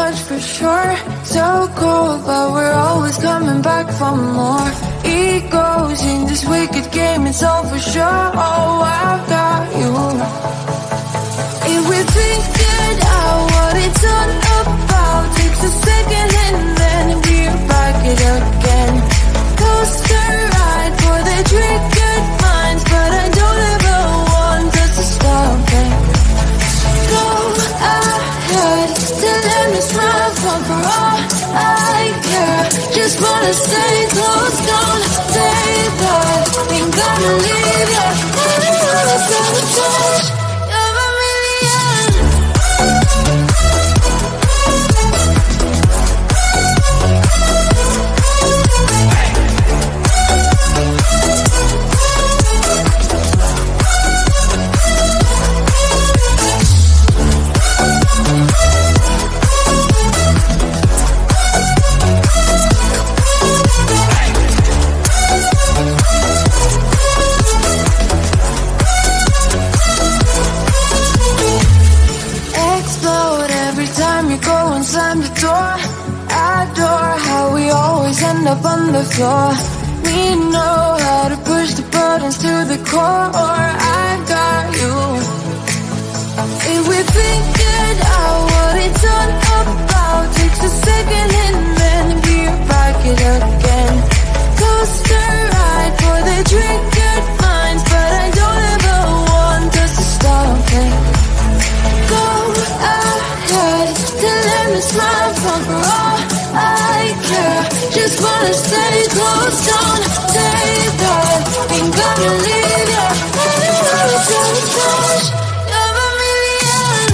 much for sure. So cold, but we're always coming back for more. Egos in this wicked game, it's all for sure. Oh, I've got you. If we figured out what it's all about, takes a second and then we're back it again. Coaster ride for the triggered minds, but I don't ever want us to stop it. Go ahead, till let me smile for all I care. Just wanna stay close, don't say that. Ain't gonna leave ya, it's gonna touch. You're a million. Slam the door, adore how we always end up on the floor. We know how to push the buttons to the core. I got you. If we figured out what it's all about, takes a second and then we're back it again. Coaster ride for the triggered minds, but I don't ever want us to stop it. Go ahead, till let me smile for all I care. Just wanna stay close, don't say that. Ain't gonna leave ya, it's gonna touch. You're a million.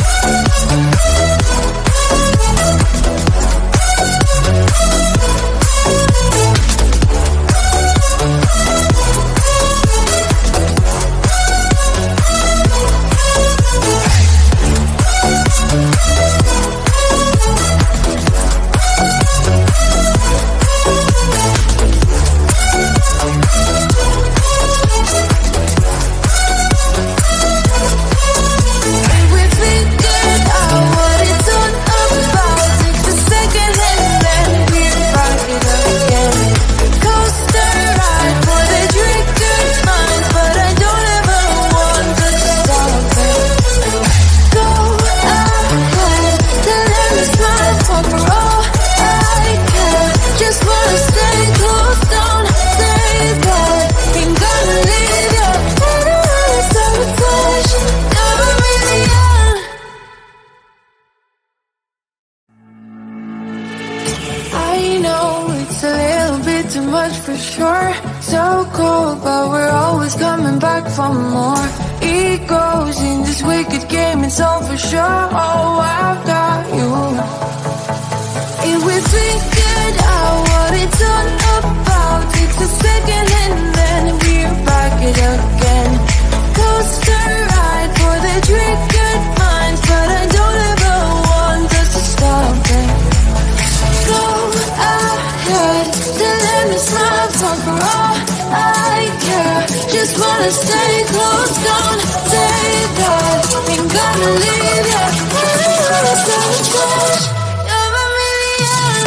Too much for sure. So cold, but we're always coming back for more. Egos in this wicked game, it's all for sure. Oh, I've got you. If we figured out what it's all about, takes a second and then we're back it again. Coaster ride for the triggered minds, but I don't ever want us to stop it. Go ahead, till let me smile for all I care. Just wanna stay close, don't say that. Ain't gonna leave ya, it's gonna touch. You're a million.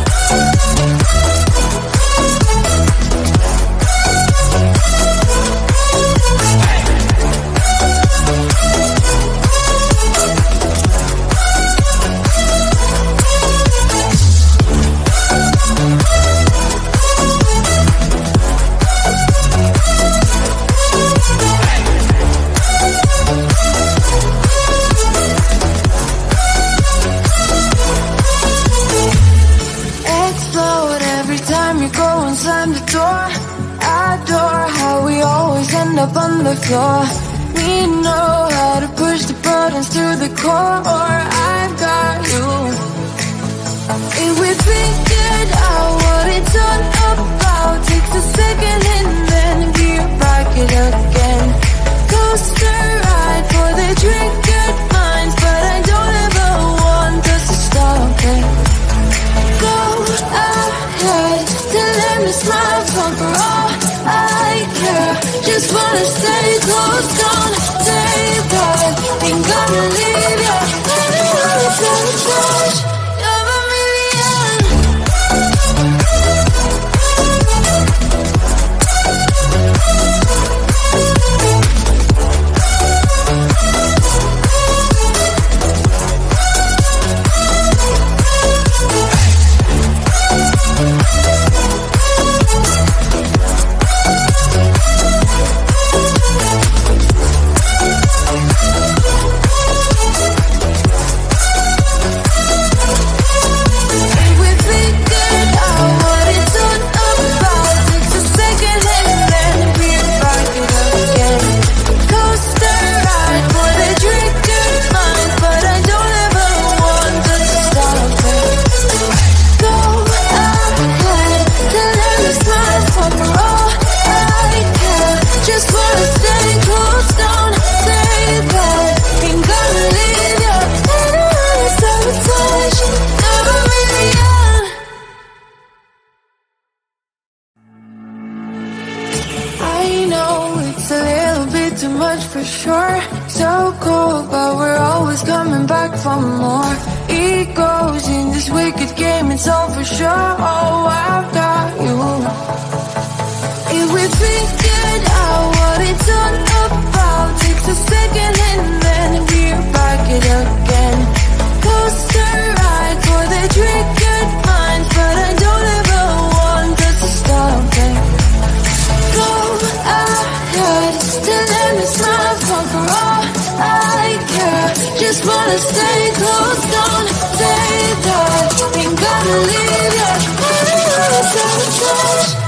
Slam the door, adore how we always end up on the floor. We know how to push the buttons to the core. I've got you. If we figured out what it's all about, takes a second and then we're back it again. Coaster ride for the triggered minds, but I don't ever want us to stop it. Go ahead, till let me smile for all I care. Just wanna stay close, don't say that. Ain't gonna leave ya, it's gonna touch. for sure. So cold, but we're always coming back for more. Egos in this wicked game, it's all for sure. Oh, I've got you. If we figured out what it's all about, takes a second and then we're back it again. Poster ride for the triggered minds, but I don't ever want us to stop it. Go ahead, still let me smile for all I care. Just wanna stay close, don't say that. Ain't gonna leave yet. Touch.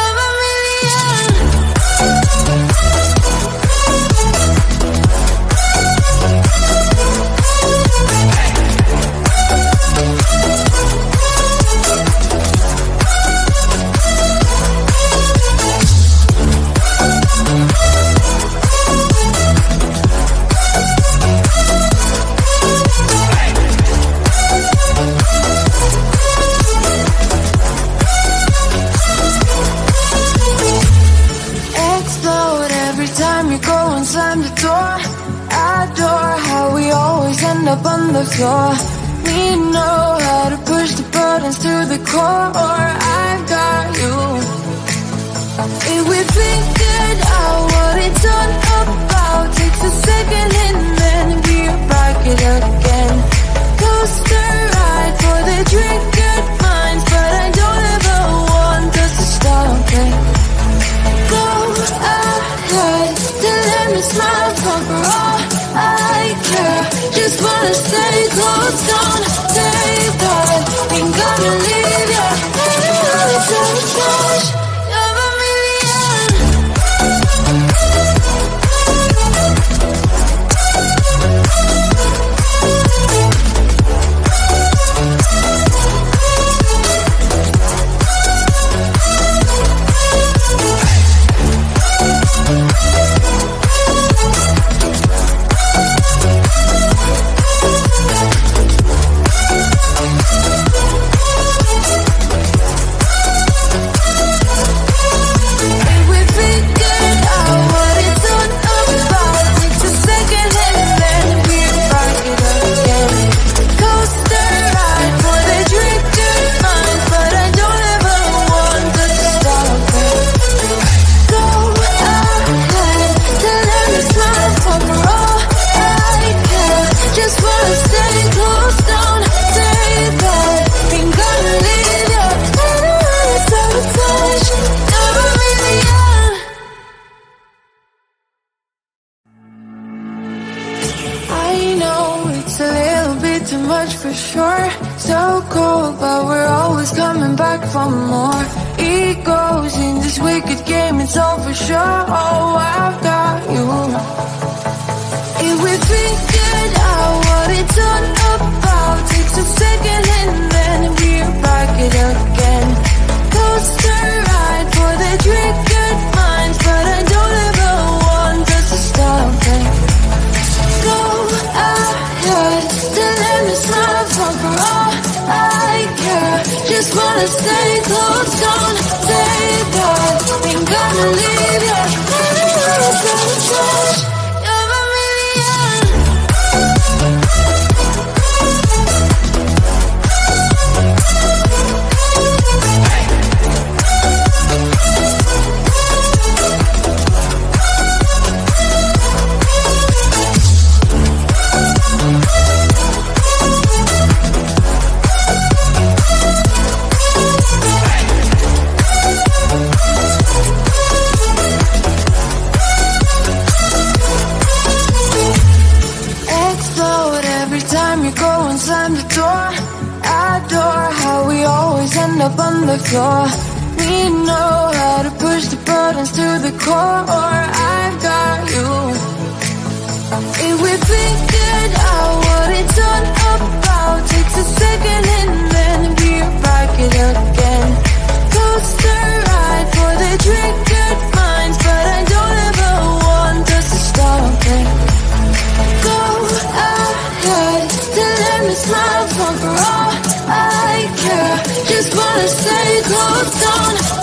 Up on the floor, we know how to push the buttons to the core. I've got you. If we figured out what it's all about, takes a second and then we're back it again. Poster ride for the triggered minds, but I don't ever want us to stop it. Go ahead, still let me smile for all I care. Just wanna stay close, don't say that. Ain't gonna leave ya. Touch, you're a million. For sure, so cold, but we're always coming back for more. Egos in this wicked game, it's all for sure. Oh, I've got you. If we figured out what it's all about, takes a second and then we're back it again. Poster ride for the triggered minds, but I don't ever want us to stop it. Go ahead, still let me smile for all I care. Just wanna stay close, don't say that. Ain't gonna leave ya. Touch, you're a million. Up on the floor, we know how to push the buttons to the core. I've got you. If we figured out what it's all about, takes a second and then we're back it again. Poster ride for the triggered minds, but I don't ever want us to stop it. Go ahead, still let me smile for all I care. Just wanna stay close, don't